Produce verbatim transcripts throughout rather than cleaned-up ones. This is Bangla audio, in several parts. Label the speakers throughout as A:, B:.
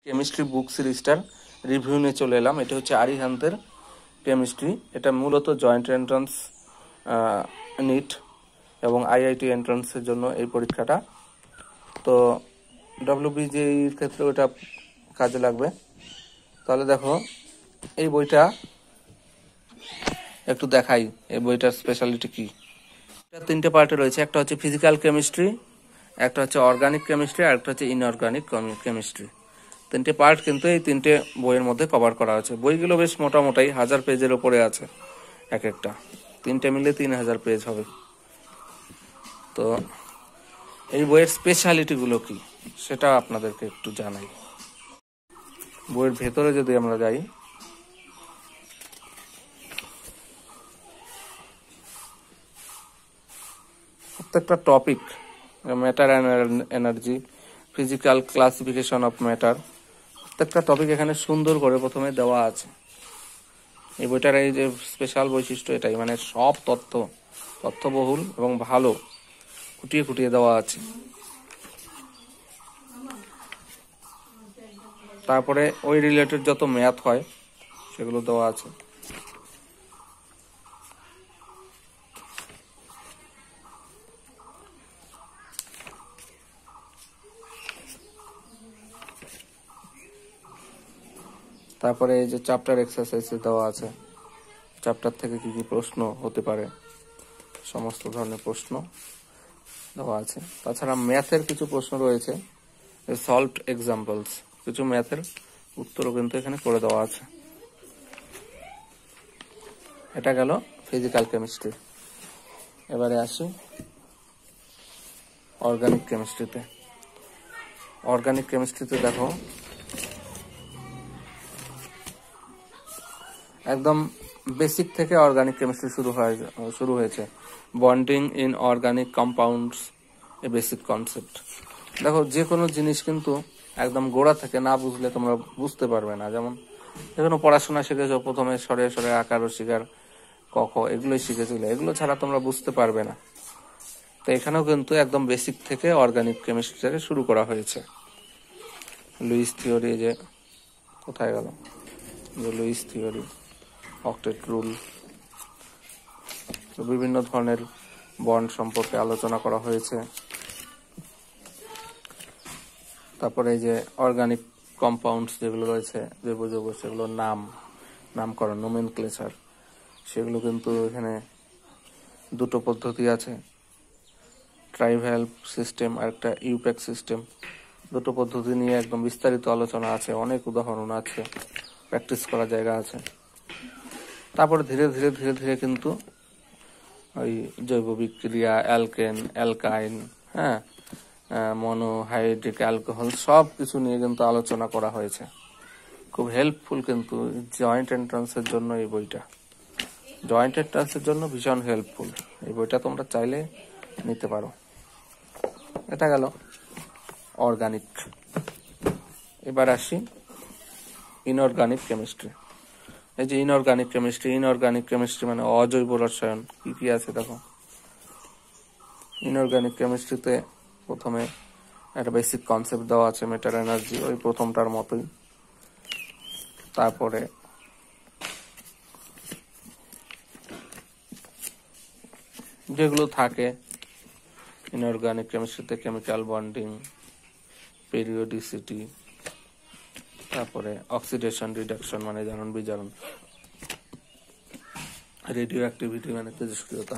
A: কেমিস্ট্রি বুক সিরিজটার রিভিউ নিয়ে চলে এলাম। এটা হচ্ছে আরিহান্তের কেমিস্ট্রি। এটা মূলত জয়েন্ট এন্ট্রান্স, নিট এবং আইআইটি এন্ট্রান্সের জন্য এই পরীক্ষাটা। তো ডব্লিউবিজির ক্ষেত্রে ওটা কাজে লাগবে। তাহলে দেখো, এই বইটা একটু দেখাই, এই বইটার স্পেশালিটি কি। এটা তিনটে পার্টে রয়েছে। একটা হচ্ছে ফিজিক্যাল কেমিস্ট্রি, একটা হচ্ছে অর্গানিক কেমিস্ট্রি, আর একটা হচ্ছে ইনঅর্গানিক কেমিস্ট্রি। তিনটে পার্ট কিন্তু এই তিনটে বইয়ের মধ্যে কভার করা আছে। বইগুলো বেশ মোটামোটাই হাজার পেজের ওপরে আছে এক একটা, তিনটে মিলে তিন হাজার পেজ হবে। তো এই বইয়ের স্পেশালিটিগুলো কি সেটা আপনাদেরকে একটু জানাই। বইয়ের ভেতরে যদি আমরা যাই, প্রত্যেকটা topic, matter energy, physical classification of matter, প্রত্যেকটা টপিক এখানে সুন্দর করে প্রথমে দেওয়া আছে। এই বইটার এই যে স্পেশাল বৈশিষ্ট্য এটাই, মানে সব তথ্য তথ্যবহুল এবং ভালো খুঁটিয়ে খুঁটিয়ে দেওয়া আছে। তারপরে ওই রিলেটেড যত ম্যাথ হয় সেগুলো দেওয়া আছে। তারপরে এই যে চ্যাপ্টার এক্সারসাইজ দেওয়া আছে, চ্যাপ্টার থেকে কি কি প্রশ্ন হতে পারে সমস্ত ধরনের প্রশ্ন দেওয়া আছে। তাছাড়া ম্যাথের কিছু প্রশ্ন রয়েছে, সলভড এক্সাম্পলস, কিছু ম্যাথের উত্তরও কিন্তু এখানে করে দেওয়া আছে। এটা গেল ফিজিক্যাল কেমিস্ট্রি। এবারে আসি অর্গানিক কেমিস্ট্রিতে। অর্গানিক কেমিস্ট্রিতে দেখো, একদম বেসিক থেকে অর্গানিক কেমিস্ট্রি শুরু হয় শুরু হয়েছে। Bonding in organic compounds a basic concept. দেখো, যে কোনো জিনিস কিন্তু একদম গোড়া থেকে না বুঝলে তোমরা বুঝতে পারবে না। যেমন যে কোনো পড়াশোনা শিখেছো, প্রথমে সরে সরে আকার ও শিকার ক খ এগুলোই শিখেছিলে, এগুলো ছাড়া তোমরা বুঝতে পারবে না। তো এখানেও কিন্তু একদম বেসিক থেকে অর্গানিক কেমিস্ট্রি শুরু করা হয়েছে। লুইস থিওরি, যে কোথায় গেল, যে লুইস থিওরি, অক্টেট রুল, বিভিন্ন ধরনের বন্ড সম্পর্কে আলোচনা করা হয়েছে। তারপরে এই যে অর্গানিক কম্পাউন্ডস যেগুলো রয়েছে, জৈব যৌগ, সেগুলোর নাম নামকরণ, নোমেনক্লেচার, সেগুলো কিন্তু এখানে দুটো পদ্ধতি আছে, ট্রাইভ্যালভ সিস্টেম আর একটা ইউপ্যাক সিস্টেম। দুটো পদ্ধতি নিয়ে একদম বিস্তারিত আলোচনা আছে, অনেক উদাহরণ আছে, প্র্যাকটিস করার জায়গা আছে। তারপরে ধীরে ধীরে ধীরে ধীরে কিন্তু ওই জৈব বিক্রিয়া, অ্যালকেন, অ্যালকাইন, হ্যাঁ, মনোহাইড্রিক অ্যালকোহল, সব কিছু নিয়ে কিন্তু আলোচনা করা হয়েছে। খুব হেল্পফুল কিন্তু জয়েন্ট এন্ট্রান্সের জন্য এই বইটা, জয়েন্ট এন্ট্রান্সের জন্য ভীষণ হেল্পফুল। এই বইটা তোমরা চাইলে নিতে পারো। এটা গেল অর্গানিক। এবার আসি ইনঅর্গানিক কেমিস্ট্রি। এই যে ইনঅর্গানিক কেমিস্ট্রি, ইনঅর্গানিক কেমিস্ট্রি মানে অজৈব রসায়ন। কি কি আছে দেখো, ইনঅর্গানিক কেমিস্ট্রিতে প্রথমে একটা বেসিক কনসেপ্ট দেওয়া আছে, ম্যাটার এনার্জি, ওই প্রথমটার মতোই। তারপরে যেগুলো থাকে ইনঅর্গানিক কেমিস্ট্রিতে, কেমিক্যাল বন্ডিং, পেরিওডিসিটি, তারপরে অক্সিডেশন রিডাকশন মানে জারণ বিজারণ, রেডিও অ্যাক্টিভিটি মানে তেজস্ক্রিয়তা,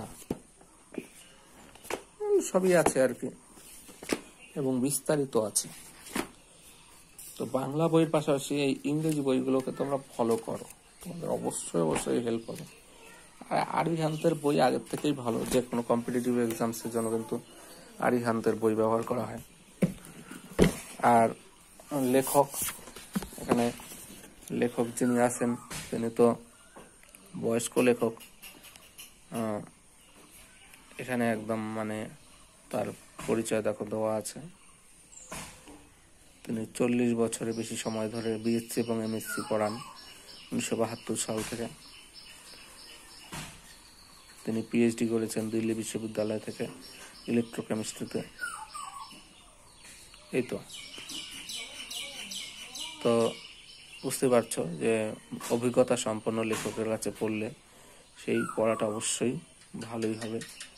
A: সবই আছে আর কি, এবং বিস্তারিত আছে। তো বাংলা বইয়ের পাশাপাশি এই ইংরেজি বইগুলোকে তোমরা ফলো করো, তোমাদের অবশ্যই অবশ্যই হেল্প হবে। আর আরিহান্তের বই আগের থেকেই ভালো, যে কোনো কম্পিটিটিভ এক্সামসের জন্য কিন্তু আরিহান্তের বই ব্যবহার করা হয়। আর লেখক, এখানে লেখক যিনি আছেন তিনি তো বয়স্ক লেখক। এখানে একদম মানে তার পরিচয় দেখো দেওয়া আছে। তিনি চল্লিশ বছরের বেশি সময় ধরে বিএসসি এবং এমএসসি পড়ান, উনিশশো বাহাত্তর সাল থেকে। তিনি পিএইচডি করেছেন দিল্লি বিশ্ববিদ্যালয় থেকে ইলেকট্রোকেমিস্ট্রিতে। এই তো তো বুঝতে পারছো যে অভিজ্ঞতা সম্পন্ন লেখকের কাছে পড়লে সেই পড়াটা অবশ্যই ভালোই হবে।